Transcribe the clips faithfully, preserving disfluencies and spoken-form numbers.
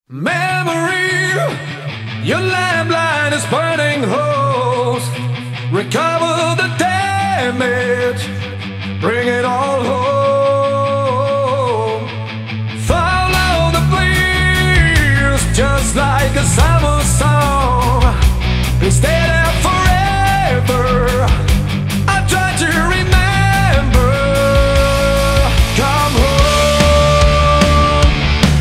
Memory, your lamplight is burning holes. Recover the damage, bring it all home. Follow the bleeds, just like a summer song. And stay there forever. I try to remember. Come home.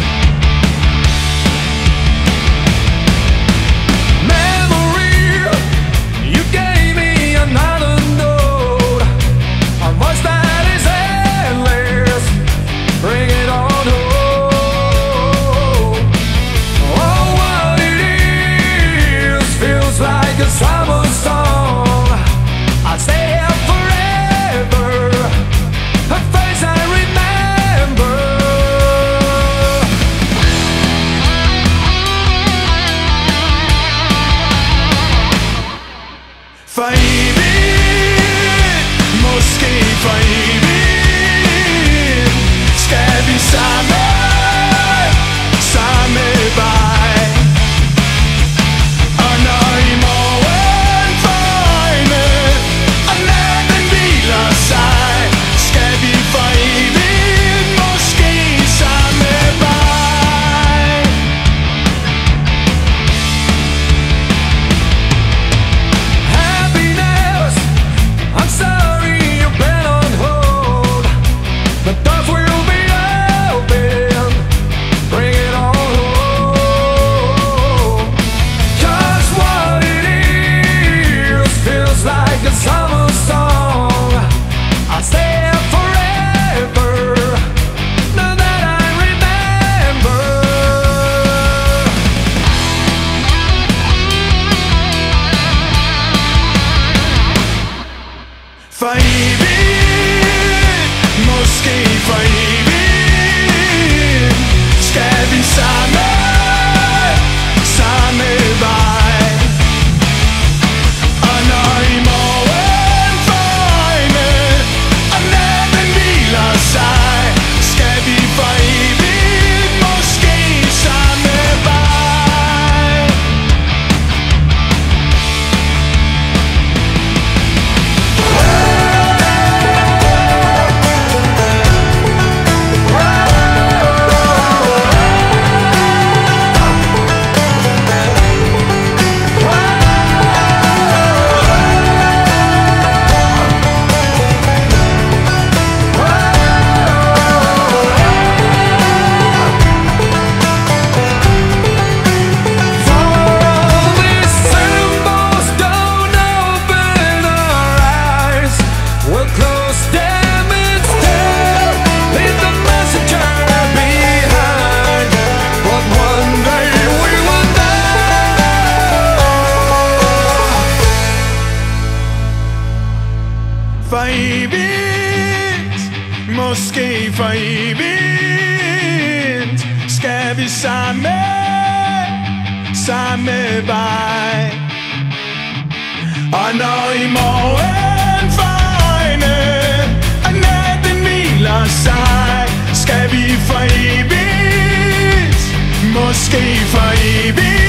Memory, you gave me another note. A voice that is endless. Bring it on home. Oh, what it is feels like a summer song. I'll stay here forever. A face I remember. Fejbin, måske fejbin. Skal vi sammen, samme vej? Og når i morgen får øjne, og natten hviler sig, skal vi fejbin, måske samme vej. Happiness, I'm sorry you've been on hold. The doors will be open. Bring it all home. 'Cause what it is feels like a summer song. I'll stay here forever. Now that I remember. Fejbin, måske fejbin. Skal vi sammen, samme vej? Og når i morgen får øjne, og natten hviler sig, skal vi fejbin, måske samme vej. For all these symbols don't open our eyes. We'll close them instead. Leave the messenger behind. But one day we will know. Fejbint, måske fejbint. Skal vi samme, samme vej? Og når i morgen får øjne, og natten hviler sig, skal vi fejbint, måske fejbint.